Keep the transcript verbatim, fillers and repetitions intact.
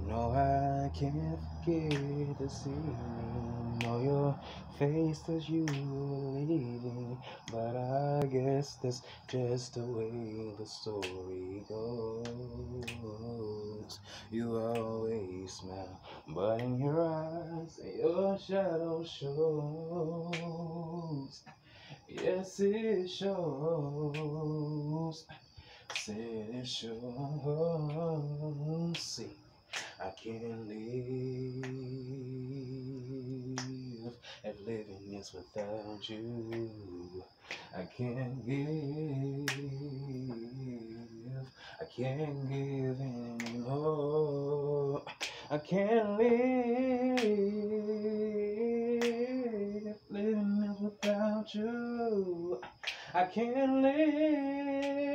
No, I can't forget this evening. Know your face as you were leaving, but I guess that's just the way the story goes. You always smile, but in your eyes, your shadow shows. Yes, it shows. Said it shows. See. I can't live if living is without you. I can't give, I can't give anymore. I can't live if living is without you. I can't live